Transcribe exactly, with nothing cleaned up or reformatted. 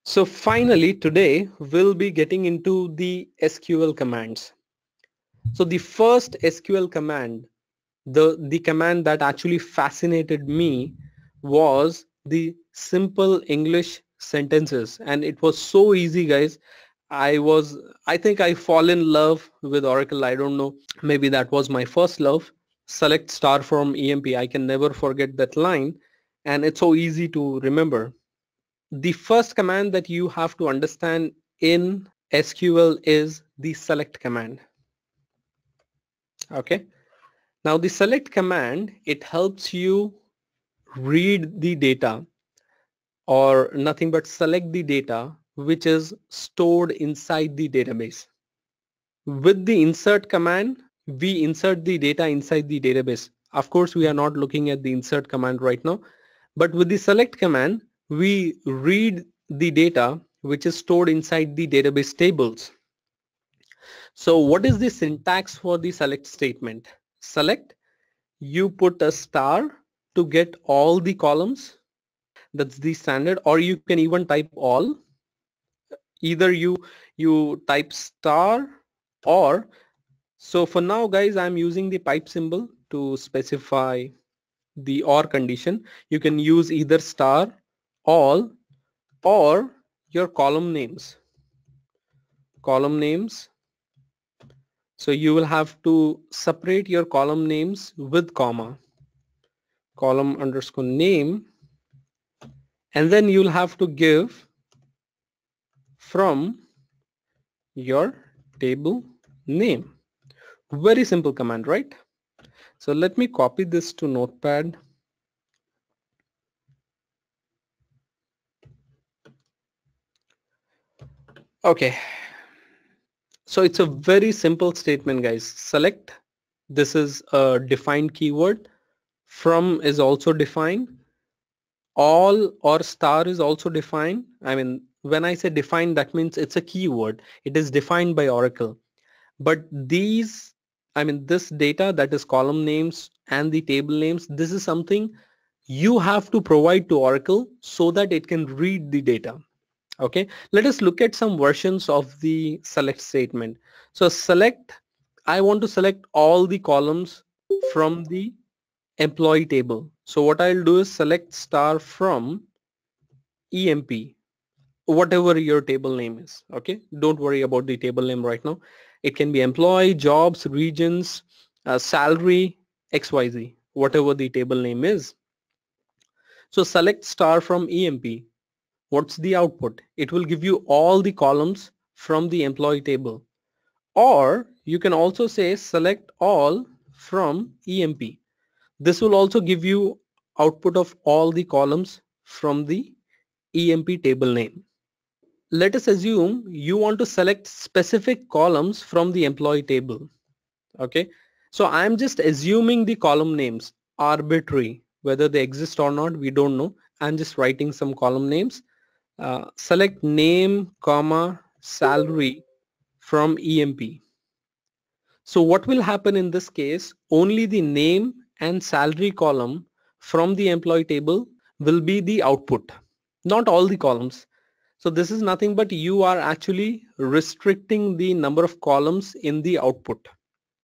So finally, today we'll be getting into the S Q L commands. So the first S Q L command, the, the command that actually fascinated me was the simple English sentences. And it was so easy, guys. I was, I think I fall in love with Oracle. I don't know. Maybe that was my first love. Select star from E M P. I can never forget that line. And it's so easy to remember. The first command that you have to understand in S Q L is the select command. Okay. Now the select command, it helps you read the data or nothing but select the data which is stored inside the database. With the insert command, we insert the data inside the database. Of course, we are not looking at the insert command right now, but with the select command, we read the data which is stored inside the database tables. So what is the syntax for the select statement? Select, you put a star to get all the columns. That's the standard, or you can even type all. Either you you type star, or so for now guys I'm using the pipe symbol to specify the or condition. You can use either star, all, or your column names. Column names. So you will have to separate your column names with comma. Column underscore name, and then you'll have to give from your table name. Very simple command, right? So let me copy this to Notepad. Okay. So it's a very simple statement, guys. Select, this is a defined keyword. From is also defined. All or star is also defined. I mean, when I say defined, that means it's a keyword. It is defined by Oracle. But these, I mean, this data, that is column names and the table names, this is something you have to provide to Oracle so that it can read the data. Okay, let us look at some versions of the select statement. So select, I want to select all the columns from the employee table. So what I'll do is select star from E M P, whatever your table name is. Okay, don't worry about the table name right now. It can be employee, jobs, regions, uh, salary, X Y Z, whatever the table name is. So select star from E M P. What's the output? It will give you all the columns from the employee table. Or you can also say select all from E M P. This will also give you output of all the columns from the E M P table name. Let us assume you want to select specific columns from the employee table. Okay, so I'm just assuming the column names, arbitrary, whether they exist or not, we don't know. I'm just writing some column names. Uh, select name, comma, salary from E M P. So what will happen in this case? Only the name and salary column from the employee table will be the output, not all the columns. So this is nothing but you are actually restricting the number of columns in the output.